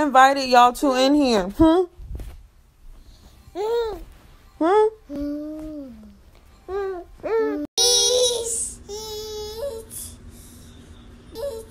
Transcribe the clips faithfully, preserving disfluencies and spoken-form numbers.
invited y'all two in here? Hmm? Hmm? Eat, eat, eat.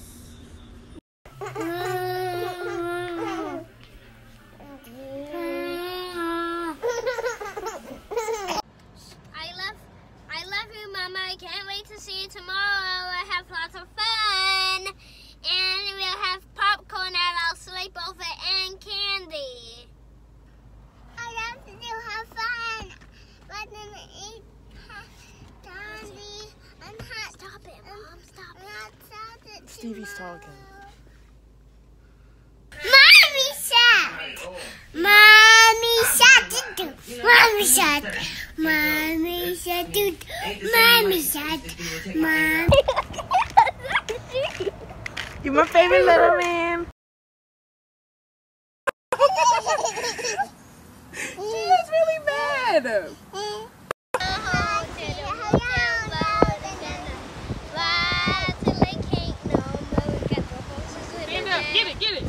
I love, I love you, Mama. I can't wait to see you tomorrow. We'll have lots of fun, and we'll have popcorn at our sleepover and candy. I love to have fun. Let them eat candy and hot. Stop it, Mom. Stop it. Stevie's talking. Mommy said. Mommy said. Do. Mommy said. Mommy said. Do. Mommy said. Mommy. You're my favorite little man. She is really bad. Stand up. Get it. Get it.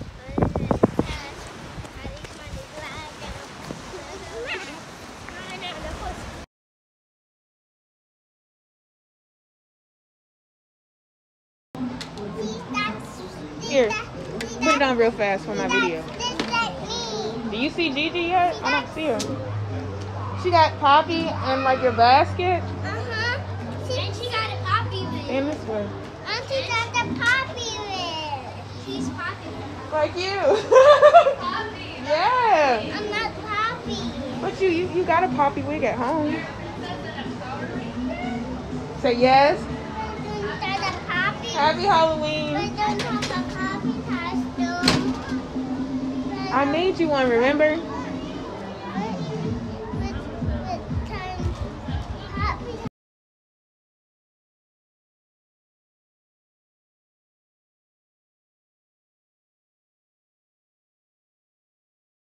Here, put it on real fast for my video. Do you see Gigi yet? I don't see her. She got Poppy and like your basket. Uh-huh. And she got a Poppy with. And this one. And she got the Poppy with. She's Poppy. Like you. Poppy. Yeah. I'm not Poppy. But you, you, you got a Poppy wig at home. Say yes. There's a Poppy. Happy Halloween. We don't have a Poppy costume. I made you one, remember?